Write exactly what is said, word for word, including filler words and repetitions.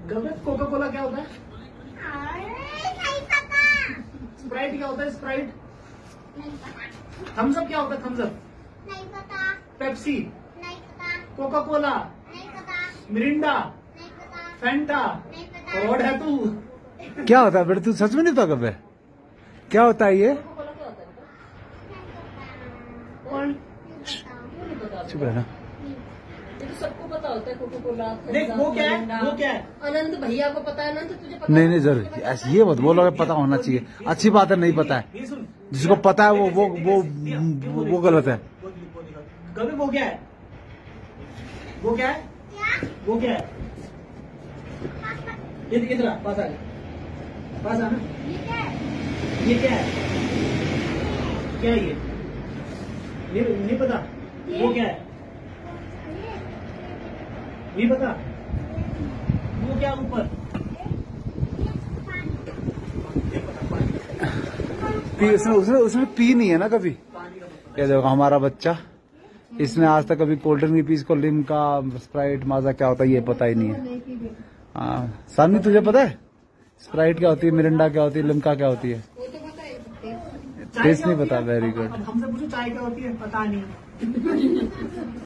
गलत। Coca Cola क्या होता है? नहीं पता। स्प्राइट क्या होता है? स्प्राइट। नहीं पता। थम्स अप क्या होता है? Thumbs up. नहीं पता। पेप्सी। नहीं पता। Coca Cola. नहीं पता। मिरिंडा। नहीं पता। फैंटा। नहीं पता। और है तू। क्या होता है बेटा? तू सच में नहीं पता कब? क्या होता है ये? कोका कोला क्या होता है? नहीं और चुप रहना। ये तो सबको पता होता है कोका कोला। देख वो क्या है? वो क्या है? अनंत भैया को पता है। अनंत तुझे पता नहीं है? नहीं जरूर ऐसे ये मत बोलो, पता होना चाहिए। अच्छी बात है, नहीं पता है। ये सुन, जिसको पता है वो वो वो वो, वो गलत है। कभी वो क्या है? वो क्या है? क्या? वो क्या है? ये इधर आ, पास आ जा, पास आना। ये क्या है? ये क्या है? क्या है ये? नहीं नहीं पता। वो क्या है? नहीं पता। वो क्या ऊपर? पी उसने उसने उसने पी नहीं है ना कभी। ये देखो हमारा बच्चा, इसने आज तक कभी कोल्ड ड्रिंक नहीं पी। इसको लिम्का, स्प्राइट, माजा क्या होता है ये पता ही नहीं है। हाँ सानी, तुझे पता है स्प्राइट क्या होती है, मिरिंडा क्या होती है, लिम्का क्या होती है? वो तो पता है। टेस्ट नहीं पता। Very good. हमसे पूछो चाय क्या होती है? पता नहीं।